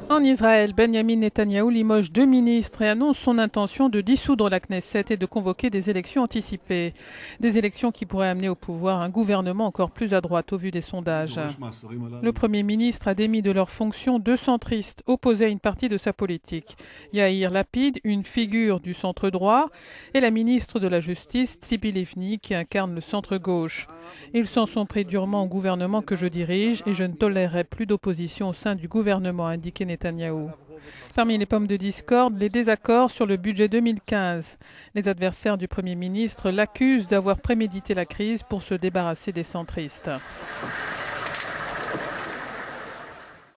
En Israël, Benjamin Netanyahou limoge 2 ministres et annonce son intention de dissoudre la Knesset et de convoquer des élections anticipées. Des élections qui pourraient amener au pouvoir un gouvernement encore plus à droite au vu des sondages. Le Premier ministre a démis de leurs fonctions 2 centristes opposés à une partie de sa politique. Yair Lapid, une figure du centre-droit, et la ministre de la Justice, Tzipi Livni, qui incarne le centre-gauche. Ils s'en sont pris durement au gouvernement que je dirige et je ne tolérerai plus d'opposition au sein du gouvernement, a indiqué Netanyahou. Parmi les pommes de discorde, les désaccords sur le budget 2015. Les adversaires du Premier ministre l'accusent d'avoir prémédité la crise pour se débarrasser des centristes.